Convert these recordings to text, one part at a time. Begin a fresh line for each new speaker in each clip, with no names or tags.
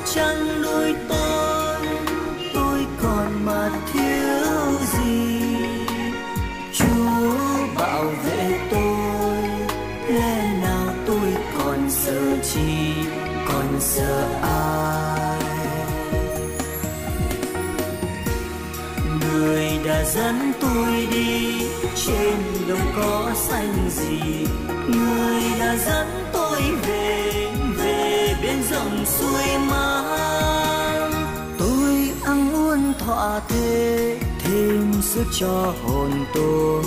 chẳng nuôi tôi còn mà thiếu gì. Chúa bảo vệ tôi, lẽ nào tôi còn sợ chi, còn sợ ai? Người đã dẫn tôi đi trên đâu có xanh gì, người đã dẫn tôi về bên dòng suối mát. Tôi ăn uống thỏa thế, thêm sức cho hồn tôi.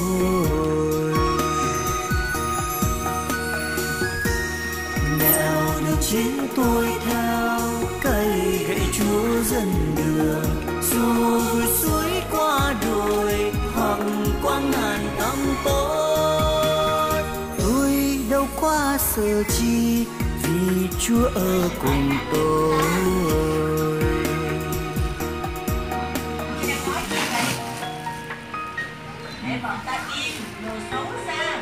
Nẻo đường chính tôi theo cây gậy Chúa dẫn đường, dù vượt suối qua đồi hoặc qua ngàn tăm tối. Tôi đâu quá sợ chi, vì Chúa ở cùng tôi.
Để bọn ta điên, đồ xấu xa.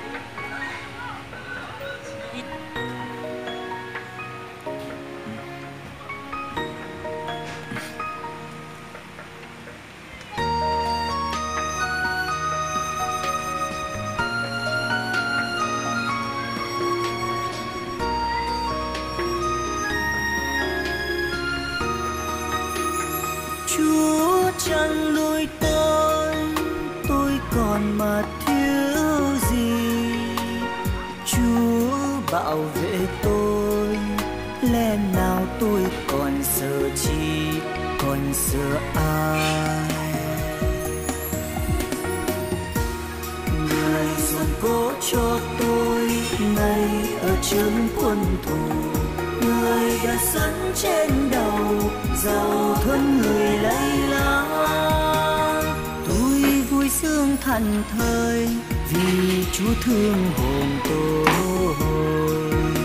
Chúa chẳng nuôi tôi còn mà thiếu gì. Chúa bảo vệ tôi, lẽ nào tôi còn sợ chi, còn sợ ai? Người dồn cố cho tôi ngay ở chốn quân thù, người đã sẵn trên đầu giàu thuần người lấy lá. Tôi vui sướng thảnh thơi vì Chúa thương hồn tôi.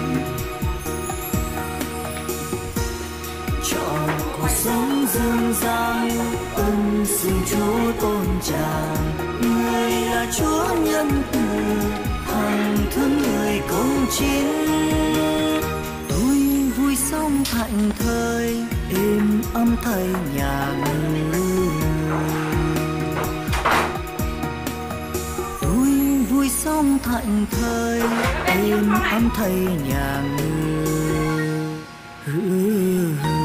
Chọn cuộc sống dương gian ân sừng Chúa tôn tràng, người là Chúa nhân từ hằng thương người công chính. Vui sống thảnh thơi êm ấm thầy nhà người. Tôi vui sống thảnh thơi êm ấm thầy nhà người.